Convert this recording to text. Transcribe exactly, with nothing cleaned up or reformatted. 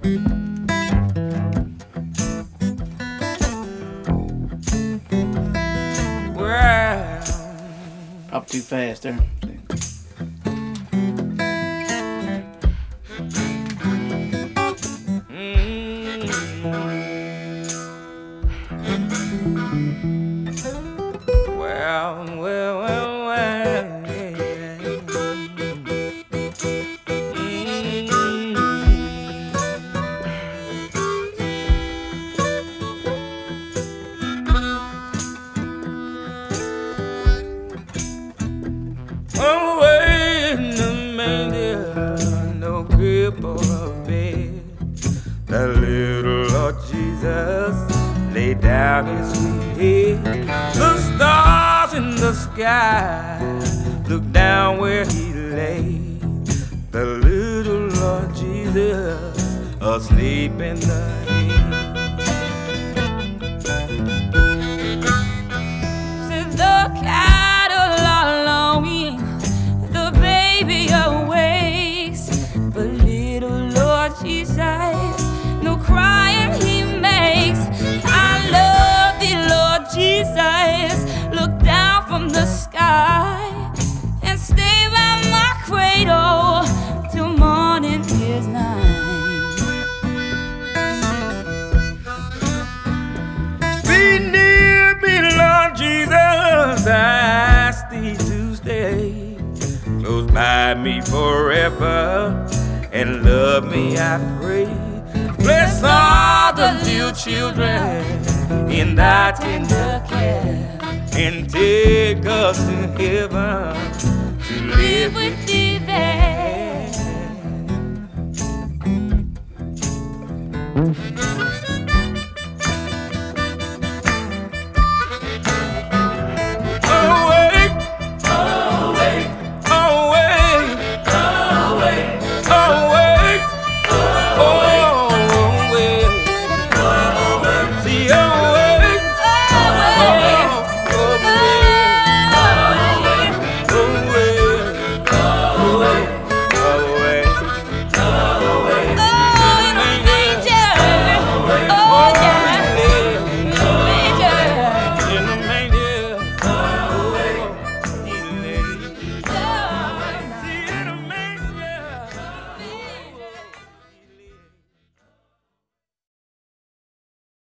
Up too fast there. Well, well, well, well, yeah. I'm waiting to make there no crib or a bed. The little Lord Jesus laid down his sweet head. The stars in the sky look down where he lay. The little Lord Jesus asleep in the hay. Said the cattle are longing, the baby awakes, but little Lord Jesus, no crying he makes. I love thee, Lord Jesus, look down from the sky and stay by my cradle till morning is night. Be near me, Lord Jesus, I ask thee to stay close by me forever and love me, I pray. Bless all the dear children in thy tender care, and take us to heaven to live with thee there.